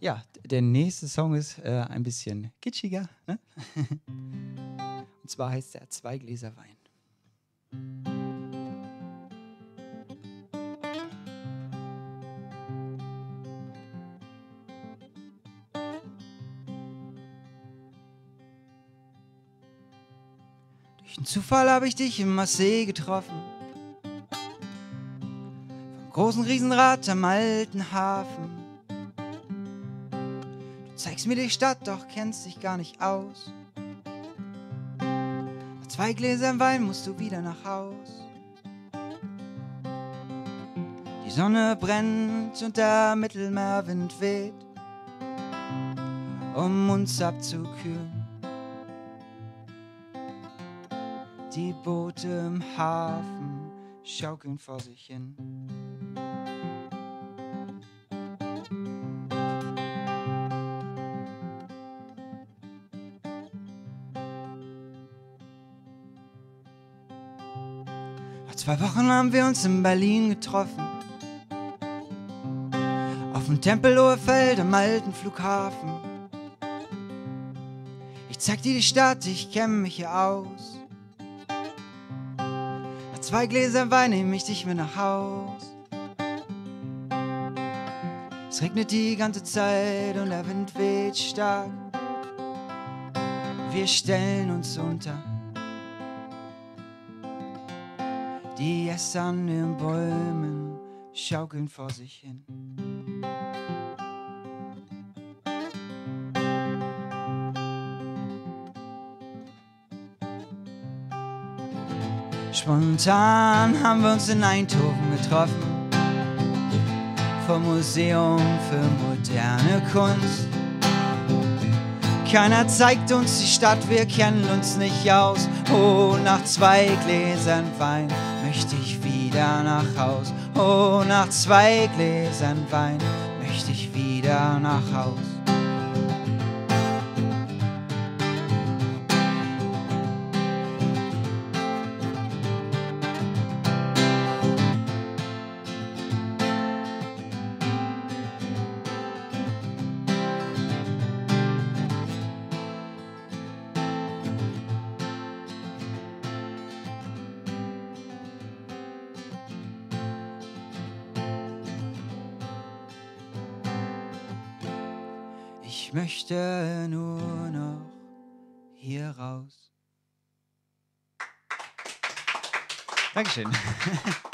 Ja, der nächste Song ist ein bisschen kitschiger. Ne? Und zwar heißt er Zwei Gläser Wein. Durch einen Zufall habe ich dich in Marseille getroffen. Vom großen Riesenrad am alten Hafen. Du zeigst mir die Stadt, doch kennst dich gar nicht aus. Nach 2 Gläsern Wein musst du wieder nach Haus. Die Sonne brennt und der Mittelmeerwind weht, um uns abzukühlen. Die Boote im Hafen schaukeln vor sich hin. Nach 2 Wochen haben wir uns in Berlin getroffen. Auf dem Tempelhofer Feld am alten Flughafen. Ich zeig dir die Stadt, ich kenn mich hier aus. Nach 2 Gläsern Wein nehm ich dich mit nach Haus. Es regnet die ganze Zeit und der Wind weht stark. Wir stellen uns unter die Äste an den Bäumen schaukeln vor sich hin. Spontan haben wir uns in Eindhoven getroffen, vom Museum für moderne Kunst. Keiner zeigt uns die Stadt, wir kennen uns nicht aus. Oh, nach 2 Gläsern Wein möchte ich wieder nach Haus. Oh, nach 2 Gläsern Wein möchte ich wieder nach Haus. Ich möchte nur noch hier raus. Dankeschön.